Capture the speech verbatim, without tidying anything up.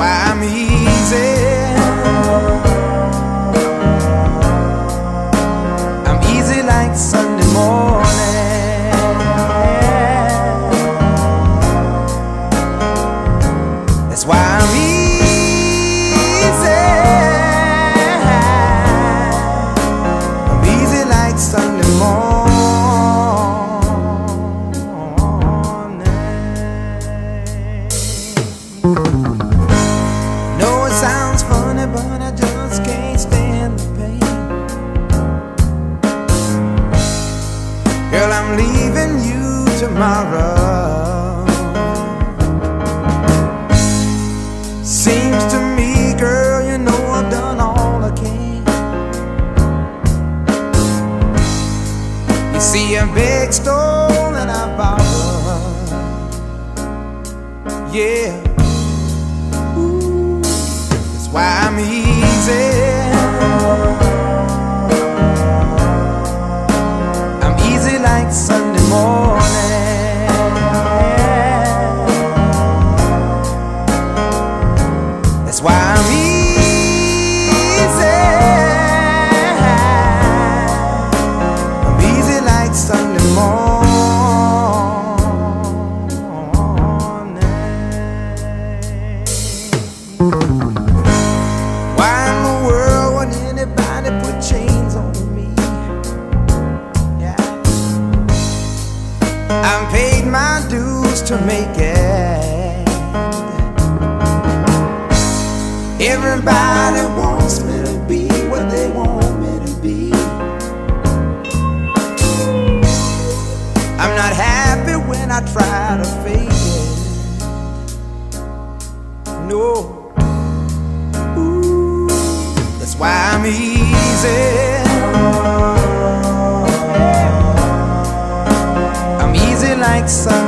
why I'm easy. I'm easy like Sunday morning. That's why I'm easy. I'm easy like Sunday morning. No, it sounds funny, but I just can't stand the pain. Girl, I'm leaving you tomorrow. Seems to me, girl, you know I've done all I can. You see, I beg, stole, and I borrowed. Yeah. Ooh, that's why I'm easy. I'm easy like Sunday morning. That's why I'm easy. I'm easy like Sunday morning. Why in the world would anybody put chains on me? Yeah, I've paid my dues to make it. Everybody wants me to be what they want me to be. I'm not happy when I try to fake it. No. Ooh, that's why I'm easy. I'm easy like sun.